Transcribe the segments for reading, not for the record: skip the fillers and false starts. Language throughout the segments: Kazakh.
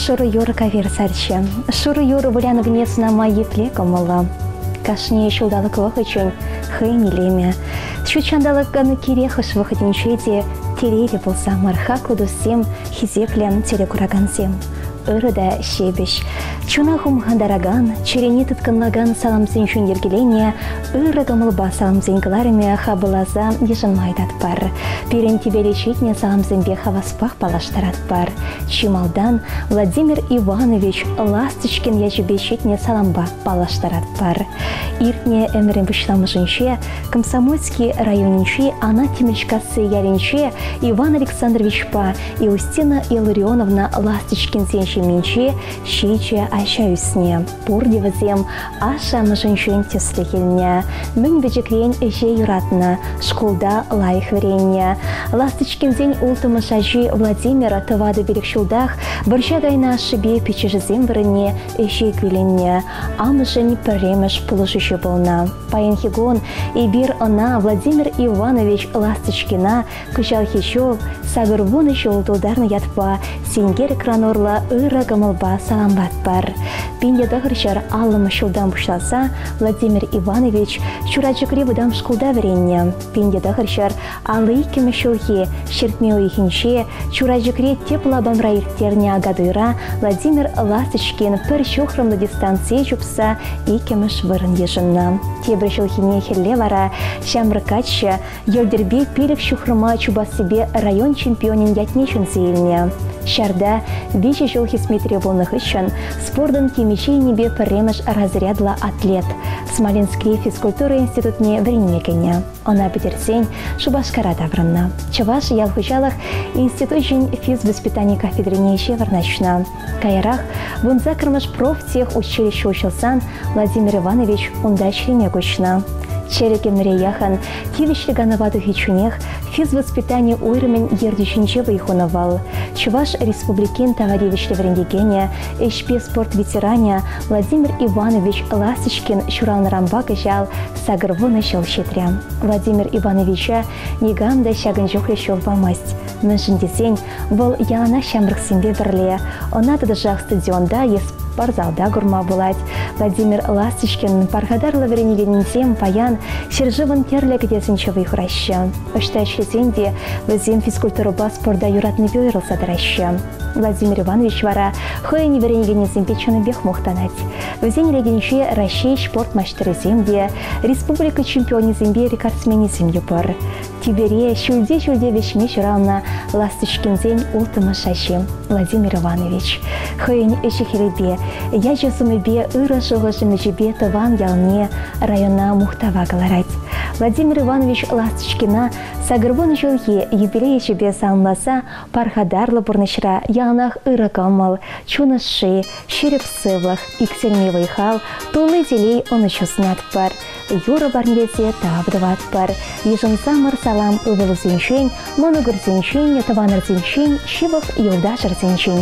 Шуры юры кавер сарчы. Шуры юры вуляны внесна мои плекомала. Кашне шулдалы кылых üçün хыйнелеме. Шучандалы ганы кирехыш выходинчеде терели болса марха кудусем хизеклен телекурагансем. Ырыда шебеш. Чунахум хандараган, черени тытканлаган саламзин чун ергеления, ыры гамылба саламзин кыларыме хабылаза ежын майдат бар. Пирен тебе лечитне саламзин бе хаваспах палаштарат бар. Чималдан Владимир Иванович Ласточкин яжебечитне саламба палаштарат бар. Иртне эмерен вышламышынче, Комсомольский районинче, Анна Темельчкасы яринче, Иван Александрович Па и Устина Илларионовна Ласточкин зенче щиче ащаюсне. Пурдевазем аша мышынчен теслехельне. Мün бежекрен эже юратна, школда лайх веренне. Ласточкин зень ултымышажи Владимира тывады берекшулдах, борщагайна шибе печежезем вырыне эже гвиленне. Амышын премеш положище волна. Паенхигон и бир она Владимир Иванович Ласточкина кучал хищол, сагырвуны шолдударны ятпа, сенгер экранорла ыры гамылба саламбат бар. Пинде дагырчар аллым шулдан бушласа, Владимир Иванович чурачыкри выдам школда веренне. Пинде дагырчар алы икеме шулхи, шертмеу ихинче, чурачыкри теплабам раиртерне агадыра, Владимир Ласточкин пір шухрымды дистанция чупса икемеш вырын ежынна. Тебір шулхине херле вара, шамрыкача, елдербе пелек шухрыма чуба себе район чемпионин ятнечен зейлне. Шарда виче жолхи Смитрия волных ищен, спордан кемичей небе премеш разрядла атлет. Смоленский физкультура институтне вренмекене. Она петерсень шубашкара давранна. Чаваш ялхучалах институт жень физвоспитания кафедрине шеверначна. Каярах вунза кырмыш профтех училище учился Владимир Иванович ундачрине гучна. Черекемре яхан тивишлиганаваду хичунех физвоспитание уйрымен ердичинче выихуновал. Чуваш республикин тавадевишле врендегене, эшпе спорт ветеране Владимир Иванович Ласточкин шуралнарамба кыжал сагырву начал щетря. Владимир Ивановича негамда щагынжохле щолбамасть. Мэншиндесень был ялана шамрыксембе верле. Она тадыжах стадионда спортзалда гурма булать. Владимир Ласточкин пархадарлы веренегенинсем паян серживан терлек десенчевый хураща. Оштач лесенде везем физкультуруба спорда юратный бюйрл садраща. Владимир Иванович вара хойни веренегенинсем печеный бег мухтанать. Везень регенче Россия спорт мастеры земде, республика чемпионе зембе рекордсмени землю пар. Тибере шульде вещми чурална Ласточкин зень ултымашащи Владимир Иванович. Хойни эшехеребе, я же сумебе ырашогошим жебе тыван ялне района мухтава галарать. Владимир Иванович Ласточкина сагырбон жолхи юбилей жебе салмаса пархадарлы бурнышра ялнах ыракамал, чунаши, шерепсывлах, иксельмевый хал, тулы делей он еще знат пар. Юра барнелесе тавдыват пар. Ежынса салам ывылызенчен, моногырзенчен, таванырзенчен, шивах юлдашырзенчен.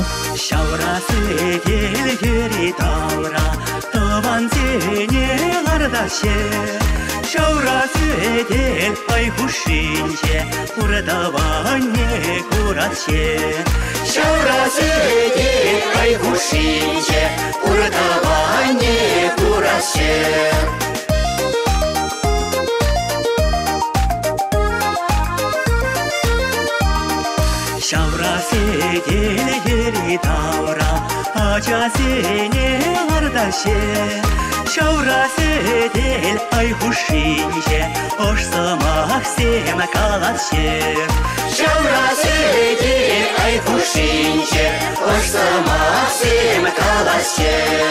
Шаурасы келгери таура, таванзене лардаще. Шаурасы кел айхушинче, урадаванне куратще. Шаурасы кел айхушинче, урадаванне куратще. Шаурасы келгери таура, ачасене лардаще. Шаурасы кел айхушинче, ошсамах сем калатще. Шаурасы кел айхушинче, ошсамах сем калатще.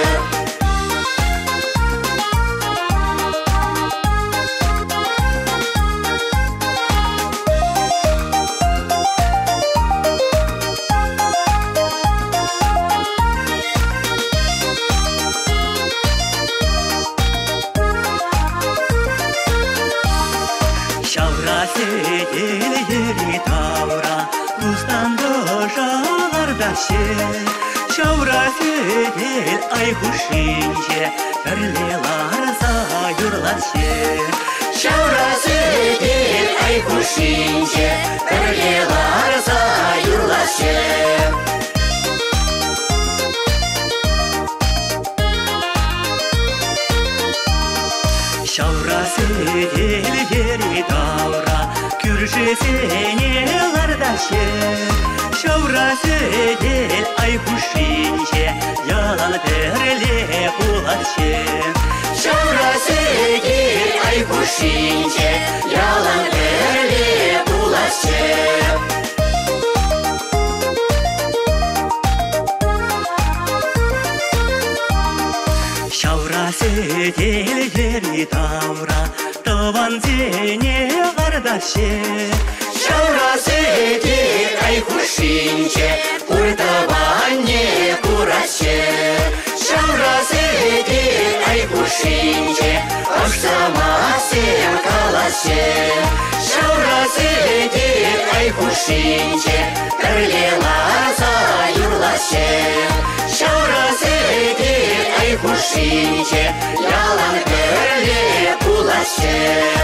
Келгери таура, устандо жалардаше. Шаурасы кел айхушинче, бірле ларса юрлаше. Шаурасы кел айхушинче, бірле ларса юрлаше. таура күршесіне лардашы шаурасы дел ай хушинче ялан берле булашы шаурасы дел ай хушинче ялан берле булашы шаурасы дел ери таура таван зене қардашы шаурасы дел ай хушинче уртабанне курашы шаурасы дел ай хушинче ашсамасем калашы шаурасы дел ай хушинче кірлелаза юрлашы шаурасы дел ай хушинче ялан берле булашы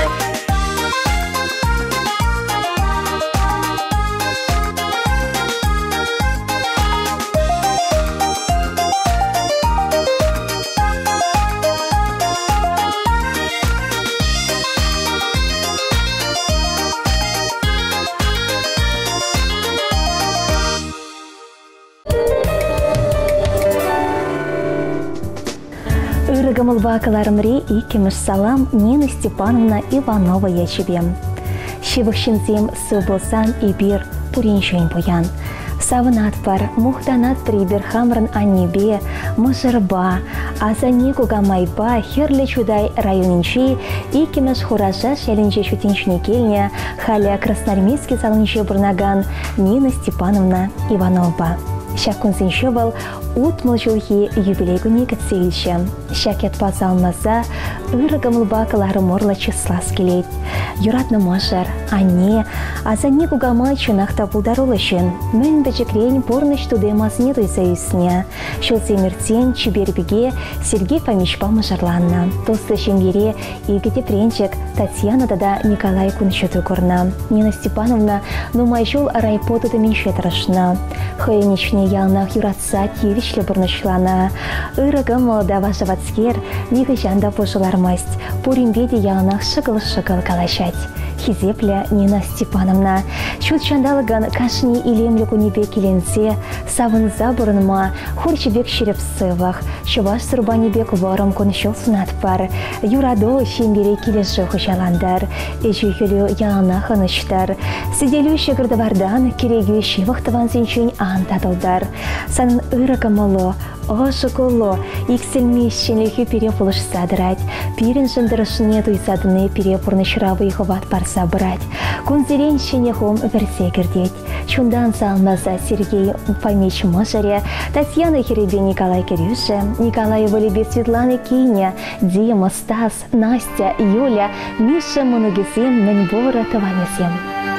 Гамылбакаларымри икемеш салам Нина Степановна Иванова ячебем. Шивықшынзем сы болсан ибир пуриншен поян. Савынат пар, мухтанат прибер хамрын аннебе, мыжырба, азане кугамайба, херле чудай районинчи, икемеш хуража шәлінче шутинчіне келне, халя красноармейский салынче бурнаган Нина Степановна Иванова. Шакунзин шыбал утмыл жылхи юбилей күні кітсейлші. Шакет паза алмаза ырыгамылбакалары морла числас келет. Юратны мажар, анне, азане кугамай чынақта бұлдарулышын. Мін бәжікрен порныш тудемазне дойса үсіне. Шылсы мертен чибербеге Сергей Фомичпа мажарланна. Толсты шенгере игіде пренчик Татьяна дада Николай Куншеты көрна. Нина Степановна нумай жол райпоты меншет рашна. Хайничне ялнах юратса тевишлі бұрнышлана. Ырыгым молодава заводскер виғы жанда пожылармасть. Пуримбеде ялнах шығыл-шығыл калашать. Хизепля Нина Степановна. Чуд жандалыган кашни илемлі күнебе келенсе, савынза бұрынма, хурчебек шереп сывах, шываш сұрбанебек ворым коншыл сунат бар. Юрадол шенгере келеші хұшаландар, эжүйхелі ялнах аныштар. Сиделю шегірдавардан керегі шивықтыван зенчен антадылдар. Санын ырыгымылы, ошықылы, икселмешченлігі перепулыш садырать. Пирін жындырышыне туйсадыны перепурны шыравы ховат барса брать. Кунзереншіне хом версе кірдет. Чундан салмаза Сергей Фомич Мажаре, Татьяна Херебе Николай Кирюше, Николай Волебе Светлана Киня, Дима, Стас, Настя, Юля, Миша Манугесем, Менбора Таванесем.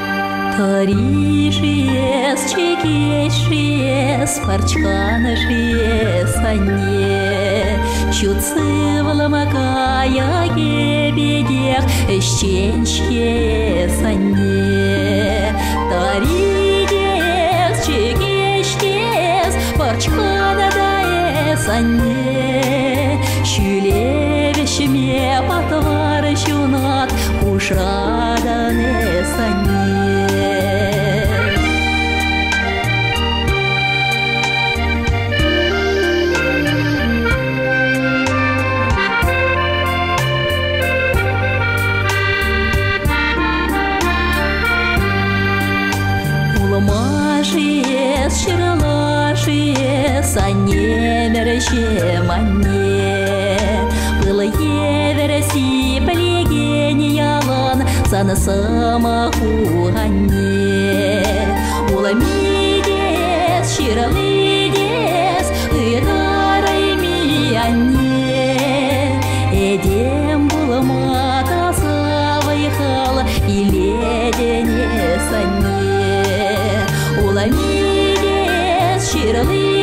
Таришиес, чекешиес, парчханышиес, анне. Чуцывламакая гебедех, эщенчиес, анне. Таридес, чекешиес, парчханадаес, анне. Шүлевешіме патвары шунат, ушраданес, анне. Санне мереше манне, было евереси плегени ялан, сана самаху ганне. Уламидес, ширалидес, ыдарайми анне. Эдем было мата савайхал, и ледене санне. Уламидес, ширалидес,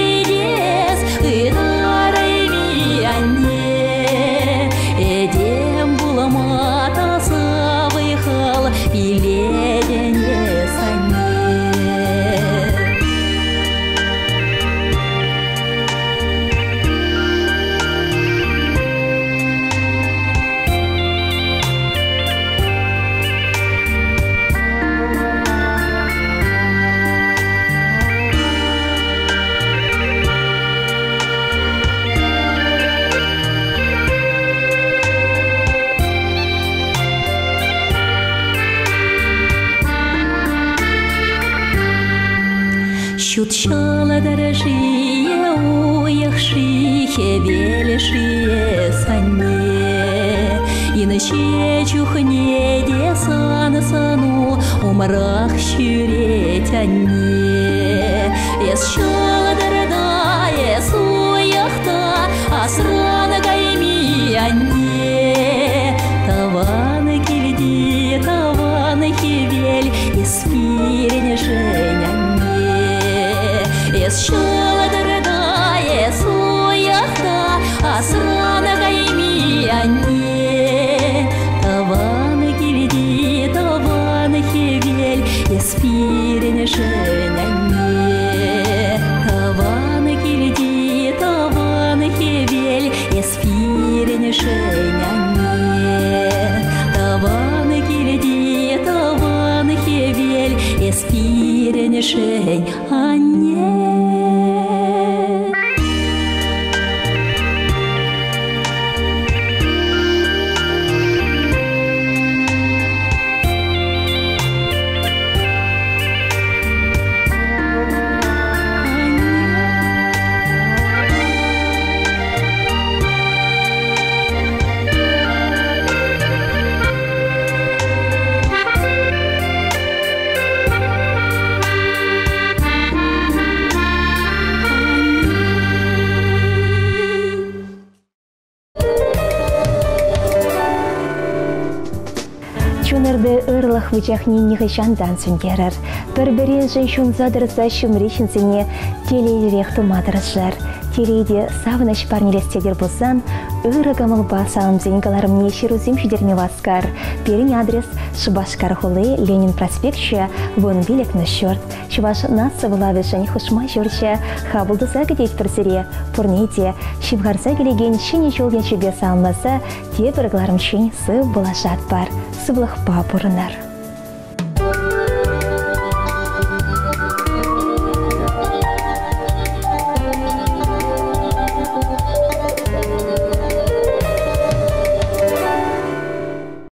Ещала дорожие уехшие велешие сане, и ночи чухне деса на сану умрах щуреть они. Ещала дорогая суяхта, а срана гайми они. Таваны кивди, таваны кивель, и спири женя. Ещала дорогая суяхта, а срана гайми они. Таваны кивди, таваны кивель, и спири женя. Таваны кивди, таваны кивель, и спири женя. Таваны кивди, таваны кивель, и спири женя. Чунырды ырлах вычахни нихышандан сүнгерер. Бір-бірі женщун задырса шумречінсіне телейлерек тумадырызжар. Телейде савыныш парнелестедер болсан, ыры гамылба салым зенгаларым нешерузим шидерме васкар. Перин адрес Шубашкар холы, Ленин проспектче, вон билек счет. Шубаш насы вылавышын хушма жүрче, хабылдыса гедейт бірсере, пурнейте, шибгарса келеген шыне жол ячебе салынласа, те біргларым шын сып болашат бар. Сыблық па бұрынар.